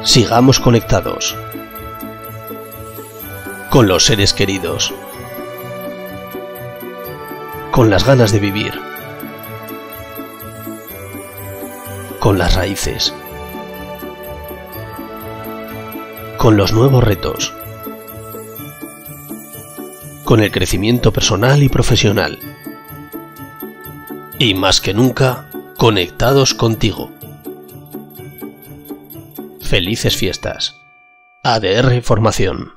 Sigamos conectados con los seres queridos, con las ganas de vivir, con las raíces, con los nuevos retos, con el crecimiento personal y profesional, y más que nunca, conectados contigo. Felices fiestas. ADR Formación.